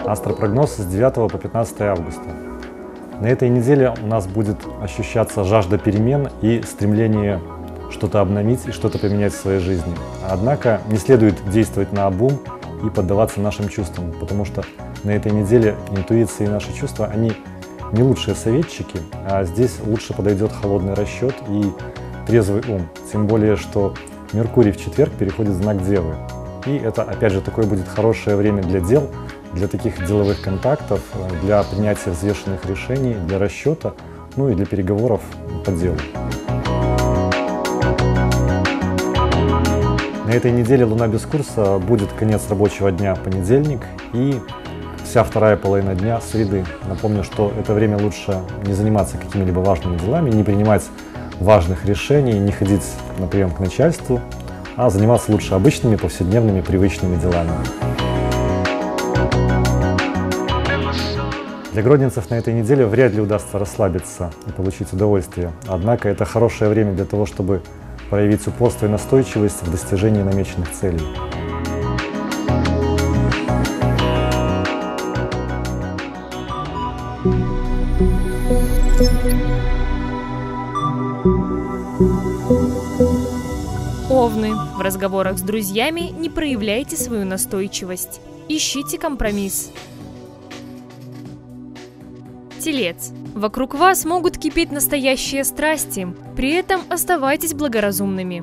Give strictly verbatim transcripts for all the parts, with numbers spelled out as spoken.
Астропрогноз с девятого по пятнадцатое августа. На этой неделе у нас будет ощущаться жажда перемен и стремление что-то обновить и что-то поменять в своей жизни. Однако не следует действовать наобум и поддаваться нашим чувствам, потому что на этой неделе интуиция и наши чувства, они не лучшие советчики, а здесь лучше подойдет холодный расчет и трезвый ум. Тем более, что Меркурий в четверг переходит в знак Девы. И это, опять же, такое будет хорошее время для дел, для таких деловых контактов, для принятия взвешенных решений, для расчета, ну и для переговоров по делу. На этой неделе Луна без курса будет конец рабочего дня понедельник и вся вторая половина дня среды. Напомню, что это время лучше не заниматься какими-либо важными делами, не принимать важных решений, не ходить на прием к начальству, а заниматься лучше обычными, повседневными, привычными делами. Для гродненцев на этой неделе вряд ли удастся расслабиться и получить удовольствие. Однако это хорошее время для того, чтобы проявить упорство и настойчивость в достижении намеченных целей. Овны. В разговорах с друзьями не проявляйте свою настойчивость. Ищите компромисс. Телец. Вокруг вас могут кипеть настоящие страсти, при этом оставайтесь благоразумными.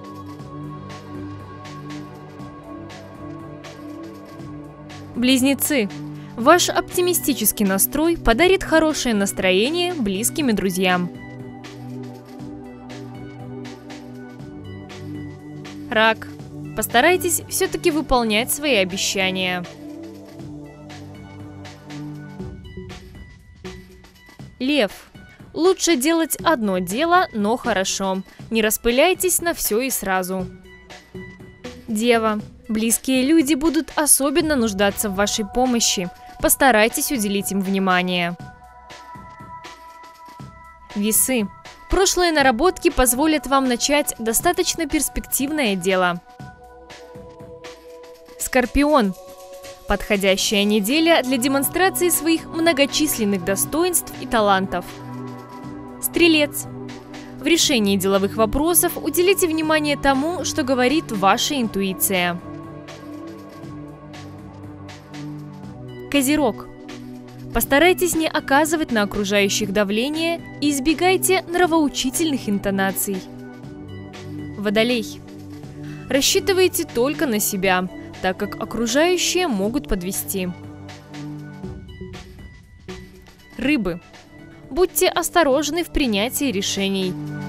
Близнецы. Ваш оптимистический настрой подарит хорошее настроение близким и друзьям. Рак. Постарайтесь все-таки выполнять свои обещания. Лев. Лучше делать одно дело, но хорошо. Не распыляйтесь на все и сразу. Дева. Близкие люди будут особенно нуждаться в вашей помощи. Постарайтесь уделить им внимание. Весы. Прошлые наработки позволят вам начать достаточно перспективное дело. Скорпион. Подходящая неделя для демонстрации своих многочисленных достоинств и талантов. Стрелец. В решении деловых вопросов уделите внимание тому, что говорит ваша интуиция. Козерог. Постарайтесь не оказывать на окружающих давление и избегайте нравоучительных интонаций. Водолей. Рассчитывайте только на себя, так как окружающие могут подвести. Рыбы. Будьте осторожны в принятии решений.